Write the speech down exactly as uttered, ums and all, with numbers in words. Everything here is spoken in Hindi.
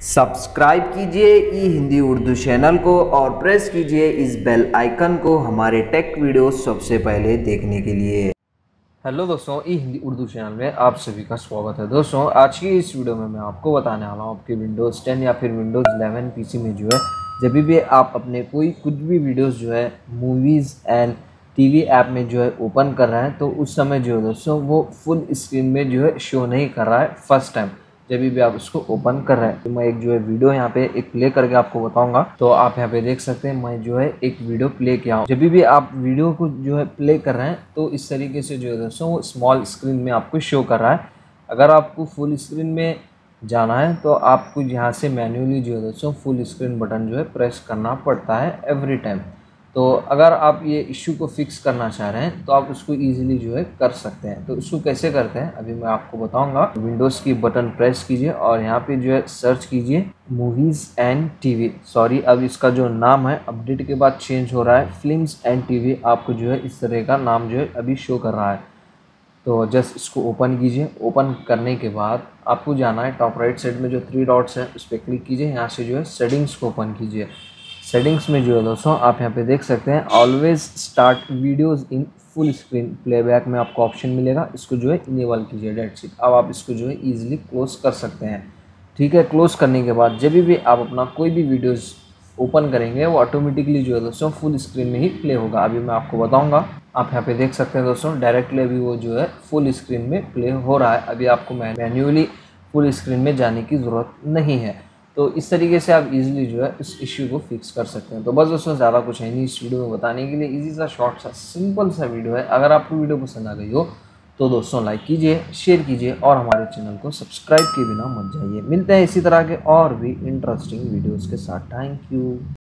सब्सक्राइब कीजिए ई हिंदी उर्दू चैनल को और प्रेस कीजिए इस बेल आइकन को हमारे टेक वीडियो सबसे पहले देखने के लिए। हेलो दोस्तों, ई हिंदी उर्दू चैनल में आप सभी का स्वागत है। दोस्तों, आज की इस वीडियो में मैं आपको बताने वाला हूँ आपके विंडोज़ टेन या फिर विंडोज़ इलेवन पीसी में जो है जब भी आप अपने कोई कुछ भी वीडियोज़ जो है मूवीज़ एंड टीवी ऐप में जो है ओपन कर रहे हैं तो उस समय जो है दोस्तों वो फुल स्क्रीन में जो है शो नहीं कर रहा है फर्स्ट टाइम जब भी आप उसको ओपन कर रहे हैं। तो मैं एक जो है वीडियो यहाँ पे एक प्ले करके आपको बताऊंगा। तो आप यहाँ पे देख सकते हैं मैं जो है एक वीडियो प्ले किया हूँ। जब भी आप वीडियो को जो है प्ले कर रहे हैं तो इस तरीके से जो है दोस्तों वो स्मॉल स्क्रीन में आपको शो कर रहा है। अगर आपको फुल स्क्रीन में जाना है तो आपको यहाँ से मैन्युअली जो है दोस्तों फुल स्क्रीन बटन जो है प्रेस करना पड़ता है एवरी टाइम। तो अगर आप ये इशू को फिक्स करना चाह रहे हैं तो आप उसको इजीली जो है कर सकते हैं। तो उसको कैसे करते हैं अभी मैं आपको बताऊंगा। विंडोज़ की बटन प्रेस कीजिए और यहाँ पे जो है सर्च कीजिए मूवीज़ एंड टीवी। सॉरी, अब इसका जो नाम है अपडेट के बाद चेंज हो रहा है, फिल्म्स एंड टीवी। आपको जो है इस तरह का नाम जो है अभी शो कर रहा है। तो जस्ट इसको ओपन कीजिए। ओपन करने के बाद आपको जाना है टॉप राइट साइड में जो थ्री डॉट्स हैं उस पर क्लिक कीजिए। यहाँ से जो है सेटिंग्स को ओपन कीजिए। सेटिंग्स में जो है दोस्तों आप यहाँ पे देख सकते हैं always start videos in full screen playback में आपको ऑप्शन मिलेगा। इसको जो है इनेबल कीजिए, डेट्स इट। अब आप इसको जो है ईजिली क्लोज कर सकते हैं। ठीक है, क्लोज करने के बाद जब भी आप अपना कोई भी वीडियोज़ ओपन करेंगे वो ऑटोमेटिकली जो है दोस्तों फुल स्क्रीन में ही प्ले होगा। अभी मैं आपको बताऊंगा। आप यहाँ पे देख सकते हैं दोस्तों डायरेक्टली अभी वो जो है फुल स्क्रीन में प्ले हो रहा है। अभी आपको मैन्युअली फुल स्क्रीन में जाने की ज़रूरत नहीं है। तो इस तरीके से आप इजीली जो है इस इश्यू को फिक्स कर सकते हैं। तो बस दोस्तों ज़्यादा कुछ है नहीं इस वीडियो में बताने के लिए। इजी सा शॉर्ट सा सिंपल सा वीडियो है। अगर आपको वीडियो पसंद आ गई हो तो दोस्तों लाइक कीजिए, शेयर कीजिए और हमारे चैनल को सब्सक्राइब किए बिना मत जाइए। मिलते हैं इसी तरह के और भी इंटरेस्टिंग वीडियोज़ के साथ। Thank you.